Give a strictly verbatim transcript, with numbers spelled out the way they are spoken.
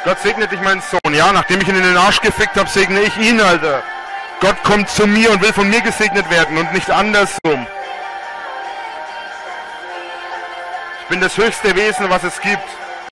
Gott segne dich, mein Sohn. Ja, nachdem ich ihn in den Arsch gefickt habe, segne ich ihn, Alter. Gott kommt zu mir und will von mir gesegnet werden und nicht andersrum. Ich bin das höchste Wesen, was es gibt.